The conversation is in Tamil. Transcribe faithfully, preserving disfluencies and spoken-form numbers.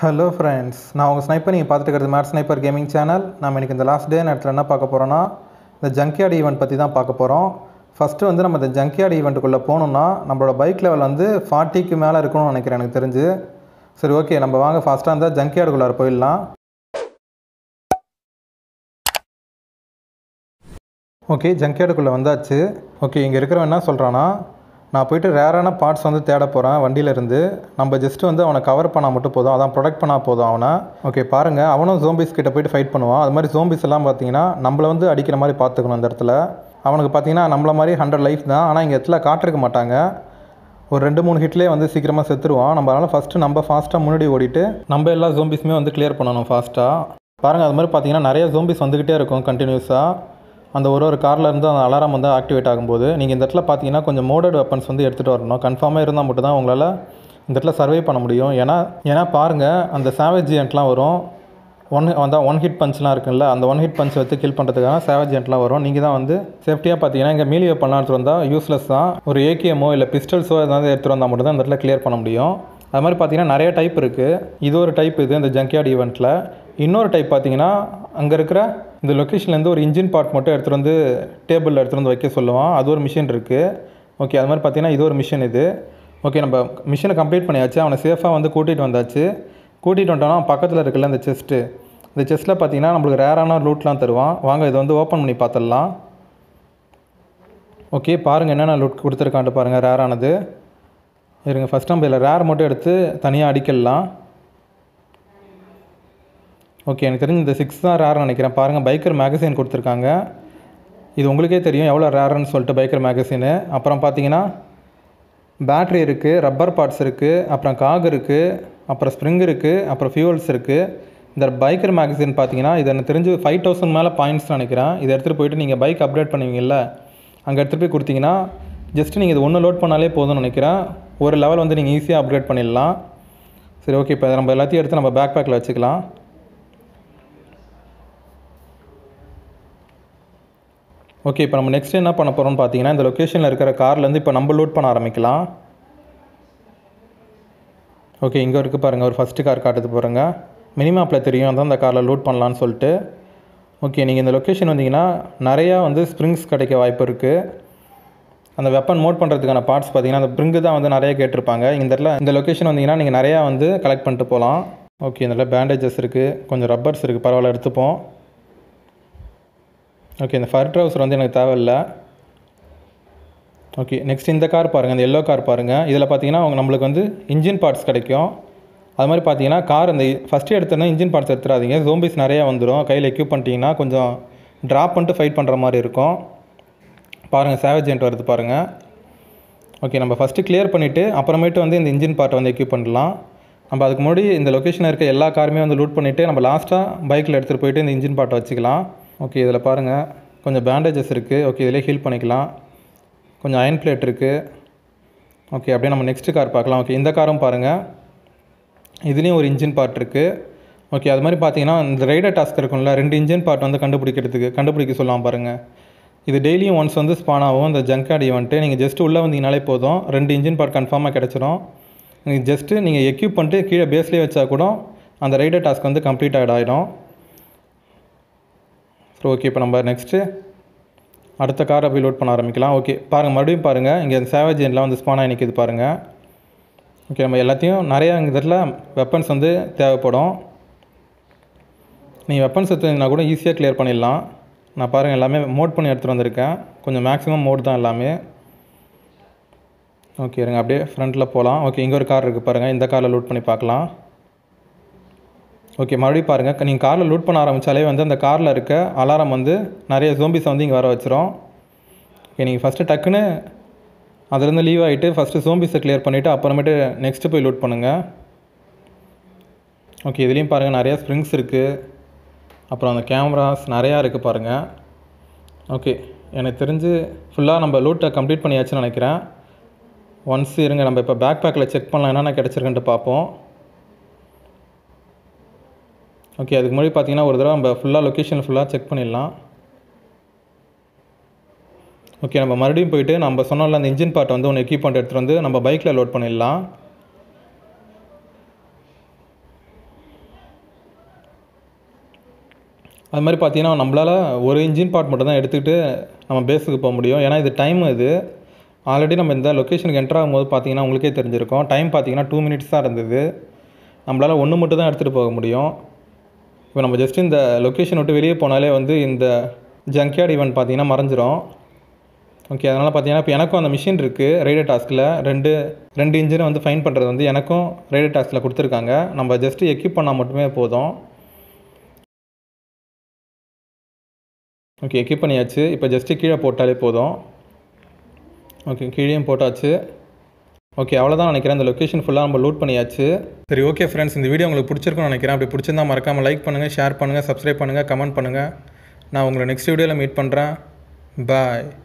ஹலோ ஃப்ரெண்ட்ஸ், நான் உங்கள் ஸ்னைப்பர் நீங்கள் பார்த்துட்டு இருக்கிறது மேட் ஸ்னைப்பர் கேமிங் சேனல். நம்ம இன்றைக்கி இந்த லாஸ்ட் டே நேரத்தில் என்ன பார்க்க போகிறோன்னா, இந்த ஜங்க்யார்டு ஈவெண்ட் பற்றி தான் பார்க்க போகிறோம். ஃபஸ்ட்டு வந்து நம்ம இந்த ஜங்க்யார்டு ஈவெண்ட்டுக்குள்ளே போகணுன்னா நம்மளோட பைக் லெவல் வந்து ஃபார்ட்டிக்கு மேலே இருக்கணும்னு நினைக்கிறேன் எனக்கு தெரிஞ்சு. சரி, ஓகே, நம்ம வாங்க ஃபாஸ்ட்டாக இருந்தால் ஜங்க்யார்டுக்குள்ளார போயிடலாம். ஓகே, ஜங்க்யார்டுக்குள்ளே வந்தாச்சு. ஓகே, இங்கே இருக்கிறவன் என்ன சொல்கிறான்னா, நான் போய்ட்டு ரேரான பார்ட்ஸ் வந்து தேட போகிறேன் வண்டியிலேருந்து. நம்ம ஜஸ்ட்டு வந்து அவனை கவர் பண்ணால் மட்டும் போதும், அதான் ப்ரொடெக்ட் பண்ணால் போதும் அவனை. ஓகே, பாருங்கள், அவனும் ஜோம்பிஸ் கிட்ட போய்ட்டு ஃபைட் பண்ணுவான். அது மாதிரி ஜோம்பிஸ் எல்லாம் பார்த்தீங்கன்னா நம்மளை வந்து அடிக்கிற மாதிரி பார்த்துக்கணும். இந்த இடத்துல அவனுக்கு பார்த்தீங்கன்னா நம்மள மாதிரி ஹண்ட்ரட் லைஃப் தான், ஆனால் இங்கே இடத்துல காட்டிருக்க மாட்டாங்க. ஒரு ரெண்டு மூணு ஹிட்லேயே வந்து சீக்கிரமாக செத்துருவான். நம்ம அதனால் ஃபஸ்ட்டு நம்ம ஃபாஸ்ட்டாக முன்னாடி ஓடிட்டு நம்ம எல்லா ஜோம்பிஸுமே வந்து கிளியர் பண்ணணும் ஃபாஸ்ட்டாக. பாருங்கள், அது மாதிரி பார்த்தீங்கன்னா நிறைய ஜோம்பிஸ் வந்துக்கிட்டே இருக்கும் கண்டினியூஸாக. அந்த ஒரு ஒரு காரில் இருந்து அந்த அலாரம் வந்து ஆக்டிவேட் ஆகும்போது நீங்கள் இந்த இடத்துல பார்த்தீங்கன்னா கொஞ்சம் மோடட் வெப்பன்ஸ் வந்து எடுத்துகிட்டு வரணும். கன்ஃபார்மாக இருந்தால் மட்டும் தான் உங்களால் இந்த இடத்துல சர்வை பண்ண முடியும். ஏன்னா ஏன்னா பாருங்கள், அந்த சேவேஜ் ஜியன்ட்லாம் வரும். ஒன் அந்த ஒன் ஹிட் பஞ்ச்லாம் இருக்குல்ல, அந்த ஒன் ஹிட் பஞ்ச் வச்சு கில் பண்ணுறதுக்காக சேவேஜ் ஜியன்ட்லாம் வரும். நீங்கள் தான் வந்து சேஃப்டியாக பார்த்தீங்கன்னா இங்கே மீலி வெப்பன்லாம் எடுத்துகிட்டு வந்தால் யூஸ்லெஸ் தான். ஒரு ஏகேஎம்மோ இல்லை பிஸ்டல்ஸோ ஏதாவது எடுத்துகிட்டு வந்தால் மட்டும் தான் இந்த இடத்துல கிளியர் பண்ண முடியும். அது மாதிரி பார்த்தீங்கன்னா நிறைய டைப் இருக்குது. இது ஒரு டைப், இது இந்த ஜங்க்யார்டு ஈவெண்ட்டில். இன்னொரு டைப் பார்த்தீங்கன்னா அங்கே இருக்கிற இந்த லொக்கேஷன்லேருந்து ஒரு இன்ஜின் பார்ட் மட்டும் எடுத்துகிட்டு வந்து டேபிளில் எடுத்துகிட்டு வந்து வைக்க சொல்லுவான். அது ஒரு மிஷின் இருக்குது. ஓகே, அது மாதிரி பார்த்தீங்கன்னா இது ஒரு மிஷின் இது. ஓகே, நம்ம மிஷினை கம்ப்ளீட் பண்ணியாச்சு. அவனை சேஃபாக வந்து கூட்டிகிட்டு வந்தாச்சு. கூட்டிகிட்டு வந்துட்டோன்னா பக்கத்தில் இருக்குல்ல இந்த செஸ்ட்டு, இந்த செஸ்ட்டில் பார்த்தீங்கன்னா நம்மளுக்கு ரேரான லூட்லாம் தருவான். வாங்க இதை வந்து ஓப்பன் பண்ணி பார்த்துடலாம். ஓகே, பாருங்கள் என்னென்ன லூட் கொடுத்துருக்கான்ட்டு பாருங்கள். ரேரானது இருங்க, ஃபஸ்ட் நம்ம இதில் ரேர் மட்டும் எடுத்து தனியாக அடிக்கலாம். ஓகே, எனக்கு தெரிஞ்சு இந்த சிக்ஸ் தான் ரேர்னு நினைக்கிறேன். பாருங்கள், பைக்கர் மேகசின் கொடுத்துருக்காங்க. இது உங்களுக்கே தெரியும் எவ்வளோ ரேர்னு சொல்லிட்டு பைக்கர் மேகசினு. அப்புறம் பார்த்தீங்கன்னா பேட்ரி இருக்குது, ரப்பர் பார்ட்ஸ் இருக்குது, அப்புறம் காக் இருக்குது, அப்புறம் ஸ்ப்ரிங் இருக்குது, அப்புறம் ஃபியூவல்ஸ் இருக்குது. இந்த பைக்கர் மேகசின் பார்த்தீங்கன்னா இது எனக்கு தெரிஞ்சு ஃபைவ் தௌசண்ட் மேலே பாயிண்ட்ஸ் நினைக்கிறேன். இதை எடுத்துகிட்டு போய்ட்டு நீங்கள் பைக் அப்டேட் பண்ணுவீங்கல்ல, அங்கே எடுத்துகிட்டு போய் கொடுத்தீங்கன்னா ஜஸ்ட்டு நீங்கள் இது ஒன்று லோட் பண்ணாலே போதும்னு நினைக்கிறேன். ஒரு லெவல் வந்து நீங்கள் ஈஸியாக அப்கிரேட் பண்ணிடலாம். சரி, ஓகே, இப்போ நம்ம எல்லாத்தையும் எடுத்து நம்ம பேக் பேக்கில் வச்சுக்கலாம். ஓகே, இப்போ நம்ம நெக்ஸ்ட் என்ன பண்ண போகிறோம்னு பார்த்தீங்கன்னா இந்த லொக்கேஷனில் இருக்கிற கார்லேருந்து இப்போ நம்ம லோட் பண்ண ஆரம்பிக்கலாம். ஓகே, இங்கே இருக்குது பாருங்கள், ஒரு ஃபஸ்ட்டு கார் காட்டுது போகிறேங்க. மினிமேப்பில் தெரியும் அதான் அந்த காரில் லோட் பண்ணலான்னு சொல்லிட்டு. ஓகே, நீங்கள் இந்த லொக்கேஷன் வந்தீங்கன்னா நிறையா வந்து ஸ்ப்ரிங்ஸ் கிடைக்க வாய்ப்பு இருக்குது. அந்த வெப்பன் மோட் பண்ணுறதுக்கான பார்ட்ஸ் பார்த்தீங்கன்னா அந்த ஸ்ப்ரிங்கு தான் வந்து நிறைய கேட்டிருப்பாங்க. இந்த இடத்துல இந்த லொக்கேஷன் வந்தீங்கன்னா நீங்கள் நிறையா வந்து கலெக்ட் பண்ணிட்டு போகலாம். ஓகே, இந்த இடத்துல பேண்டேஜஸ் இருக்குது, கொஞ்சம் ரப்பர்ஸ் இருக்குது, பரவாயில்ல எடுத்துப்போம். ஓகே, இந்த ஃபர் ட்ரவுசர் வந்து எனக்கு தேவையில்லை. ஓகே, நெக்ஸ்ட் இந்த கார் பாருங்கள், இந்த எல்லோ கார் பாருங்கள். இதில் பார்த்தீங்கன்னா அவங்க நம்மளுக்கு வந்து இன்ஜின் பார்ட்ஸ் கிடைக்கும். அது மாதிரி பார்த்தீங்கன்னா கார் இந்த ஃபஸ்ட்டு எடுத்தோன்னா இன்ஜின் பார்ட்ஸ் எடுத்துடாதீங்க. ஜோம்பிஸ் நிறையா வந்துடும். கையில் எக்யூப் பண்ணிட்டீங்கன்னா கொஞ்சம் ட்ராப் பண்ணிட்டு ஃபைட் பண்ணுற மாதிரி இருக்கும். பாருங்கள், சேவேஜ் ஜெயண்ட் வருது பாருங்கள். ஓகே, நம்ம ஃபஸ்ட்டு கிளியர் பண்ணிவிட்டு அப்புறமேட்டு வந்து இந்த இன்ஜின் பார்ட்டை வந்து எக்யூப் பண்ணலாம். நம்ம அதுக்கு முன்னாடி இந்த லொக்கேஷனில் இருக்க எல்லா காருமே வந்து லூட் பண்ணிவிட்டு நம்ம லாஸ்ட்டாக பைக்கில் எடுத்துகிட்டு போயிட்டு இந்த இன்ஜின் பார்ட்டை வச்சுக்கலாம். ஓகே, இதில் பாருங்கள் கொஞ்சம் பேண்டேஜஸ் இருக்குது. ஓகே, இதிலே ஹீல் பண்ணிக்கலாம். கொஞ்சம் அயன் பிளேட் இருக்குது. ஓகே, அப்படியே நம்ம நெக்ஸ்ட்டு கார் பார்க்கலாம். ஓகே, இந்த காரும் பாருங்கள், இதுலேயும் ஒரு இன்ஜின் பார்ட் இருக்குது. ஓகே, அது மாதிரி பார்த்தீங்கன்னா இந்த ரைடர் டாஸ்க் இருக்கும்ல, ரெண்டு இன்ஜின் பார்ட் வந்து கண்டுபிடிக்கிறதுக்கு கண்டுபிடிக்க சொல்லலாம் பாருங்கள். இது டெய்லியும் ஒன்ஸ் வந்து ஸ்பான் ஆகும் இந்த ஜங்க்யார்டு ஈவெண்ட்டு. நீங்கள் ஜஸ்ட்டு உள்ளே வந்தீங்கனாலே போதும், ரெண்டு இன்ஜின் பார்ட் கன்ஃபார்மாக கிடச்சிரும். நீங்கள் ஜஸ்ட்டு நீங்கள் எக்யூப் பண்ணிட்டு கீழே பேஸ்லேயே வச்சா கூட அந்த ரைடர் டாஸ்க் வந்து கம்ப்ளீட் ஆகிடும். ஸோ ஓகே, இப்போ நம்ம நெக்ஸ்ட்டு அடுத்த காரை போய் லோட் பண்ண ஆரம்பிக்கலாம். ஓகே, பாருங்கள், மறுபடியும் பாருங்கள், இங்கே சேவேஜ் ஜெயண்ட்லாம் வந்து ஸ்பானாக நிற்கிது பாருங்கள். ஓகே, நம்ம எல்லாத்தையும் நிறையா இங்கே இதில் வெப்பன்ஸ் வந்து தேவைப்படும். நீங்கள் வெப்பன்ஸ் எடுத்துனா கூட ஈஸியாக கிளியர் பண்ணிடலாம். நான் பாருங்கள் எல்லாமே மோட் பண்ணி எடுத்துகிட்டு வந்திருக்கேன். கொஞ்சம் மேக்ஸிமம் மோட் தான் எல்லாமே. ஓகே, இருங்க அப்படியே ஃப்ரண்ட்டில் போகலாம். ஓகே, இங்கே ஒரு கார் இருக்குது பாருங்கள், இந்த காரில் லூட் பண்ணி பார்க்கலாம். ஓகே, மறுபடியும் பாருங்கள், நீங்கள் காரில் லூட் பண்ண ஆரம்பித்தாலே வந்து அந்த காரில் இருக்க அலாரம் வந்து நிறைய ஜோம்பிஸை வந்து இங்கே வர வச்சிரும். ஓகே, நீங்கள் ஃபஸ்ட்டு டக்குன்னு அதுலேருந்து லீவ் ஆகிட்டு ஃபஸ்ட்டு ஜோம்பிஸை கிளியர் பண்ணிவிட்டு அப்புறமேட்டு நெக்ஸ்ட்டு போய் லூட் பண்ணுங்கள். ஓகே, இதுலேயும் பாருங்கள் நிறையா ஸ்ப்ரிங்ஸ் இருக்குது, அப்புறம் அந்த கேமராஸ் நிறையா இருக்குது பாருங்கள். ஓகே, எனக்கு தெரிஞ்சு ஃபுல்லாக நம்ம லூட்டை கம்ப்ளீட் பண்ணியாச்சுன்னு நினைக்கிறேன். ஒன்ஸ் இருங்க, நம்ம இப்போ பேக் பேக்கில் செக் பண்ணலாம் என்னென்ன கிடச்சிருக்குன்ட்டு பார்ப்போம். ஓகே, அதுக்கு முன்னாடி பார்த்தீங்கன்னா ஒரு தடவை நம்ம ஃபுல்லாக லொக்கேஷன் ஃபுல்லாக செக் பண்ணிடலாம். ஓகே, நம்ம மறுபடியும் போய்ட்டு நம்ம சொன்னோம்ல அந்த இன்ஜின் பார்ட்டை வந்து ஒன்று எக்யூப்மெண்ட் எடுத்துகிட்டு வந்து நம்ம பைக்கில் லோட் பண்ணிடலாம். அது மாதிரி பார்த்தீங்கன்னா நம்மளால் ஒரு இன்ஜின் பார்ட் மட்டும் தான் எடுத்துக்கிட்டு நம்ம பேஸுக்கு போக முடியும். ஏன்னா இது டைம் இது ஆல்ரெடி நம்ம இந்த லொக்கேஷனுக்கு என்டர் ஆகும்போது பார்த்தீங்கன்னா உங்களுக்கே தெரிஞ்சிருக்கும். டைம் பார்த்தீங்கன்னா டூ மினிட்ஸ் தான் இருந்தது. நம்மளால் ஒன்று மட்டும் தான் எடுத்துகிட்டு போக முடியும். இப்போ நம்ம ஜஸ்ட் இந்த லொக்கேஷன் விட்டு வெளியே போனாலே வந்து இந்த ஜங்க்யார்ட் ஈவெண்ட் பார்த்தீங்கன்னா மறைஞ்சிரும். ஓகே, அதனால் பார்த்தீங்கன்னா இப்போ எனக்கும் அந்த மிஷின் இருக்குது ரைடர் டாஸ்கில். ரெண்டு ரெண்டு இன்ஜினை வந்து ஃபைன் பண்ணுறது வந்து எனக்கும் ரைடர் டாஸ்கில் கொடுத்துருக்காங்க. நம்ம ஜஸ்ட்டு எக்யூப் பண்ணால் மட்டுமே போதும். ஓகே, எக்யூப் பண்ணியாச்சு. இப்போ ஜஸ்ட்டு கீழே போட்டாலே போதும். ஓகே, கீழேயும் போட்டாச்சு. ஓகே, அவ்வளோதான் நினைக்கிறேன். இந்த லொக்கேஷன் ஃபுல்லாக நம்ம லூட் பண்ணியாச்சு. சரி, ஓகே ஃப்ரெண்ட்ஸ், இந்த வீடியோ உங்களுக்கு பிடிச்சிருக்குன்னு நினைக்கிறேன். அப்படி பிடிச்சிருந்தா மறக்காமல் லைக் பண்ணுங்கள், ஷேர் பண்ணுங்கள், சப்ஸ்கிரைப் பண்ணுங்கள், கமெண்ட் பண்ணுங்கள். நான் உங்களை நெக்ஸ்ட் வீடியோவில் மீட் பண்ணுறேன். பாய்.